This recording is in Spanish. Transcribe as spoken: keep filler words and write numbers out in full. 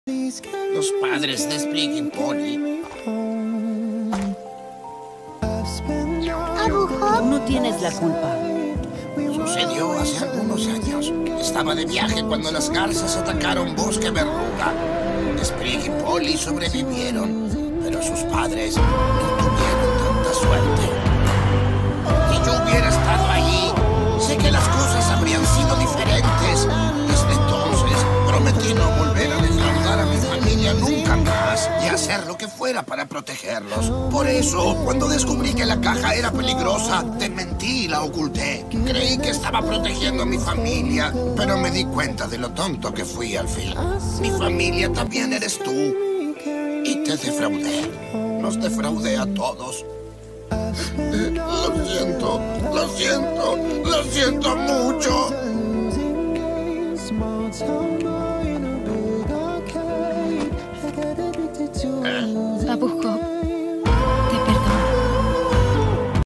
Los padres de Sprig y Polly. Abu Hop, No tienes la culpa. Sucedió hace algunos años. Estaba de viaje cuando las garzas atacaron Bosque Verruga. Sprig y Polly sobrevivieron, pero sus padres no tuvieron tanta suerte. Si yo hubiera estado allí, sé que las cosas habrían sido diferentes. Desde entonces, prometí no volver a defraudar a mi familia nunca más y hacer lo que fuera para protegerlos. Por eso, cuando descubrí que la caja era peligrosa, te mentí y la oculté. Creí que estaba protegiendo a mi familia, pero me di cuenta de lo tonto que fui al fin. Mi familia también eres tú. Y te defraudé. Los defraudé a todos. Lo siento, lo siento, lo siento mucho. Abu Hop.